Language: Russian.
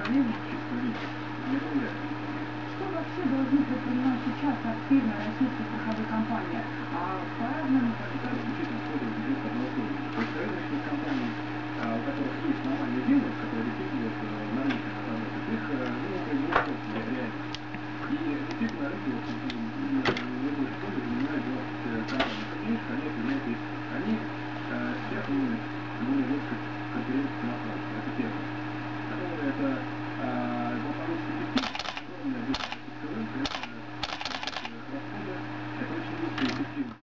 проблемы чисто лично. Не доверяю. Что вообще должны предпринимать сейчас активно российские страховые компании? По-разному Это исключительно строго ведет одно условие. То есть рыночных компаний, у которых есть нормальный бизнес, которые действительно на рынке работают, их производство реально. И действительно на рынке наибольшей доли занимает 20 компаний. Крупнейших они определяют есть. Они сейчас имеют более жесткую конкуренцию на Франции. Это первое. Второе, это вопрос эффективности. Огромная доля российского рынка, это расходы, это очень низкая эффективность.